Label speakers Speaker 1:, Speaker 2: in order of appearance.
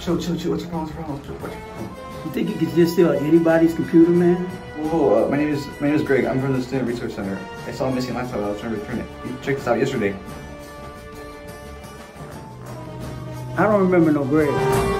Speaker 1: chill. What's your problem?
Speaker 2: You think you could just steal anybody's computer, man?
Speaker 1: Whoa, my name is Greg. I'm from the Student Resource Center. I saw a missing laptop. I was trying to return it. You checked this out yesterday.
Speaker 2: I don't remember no Greg.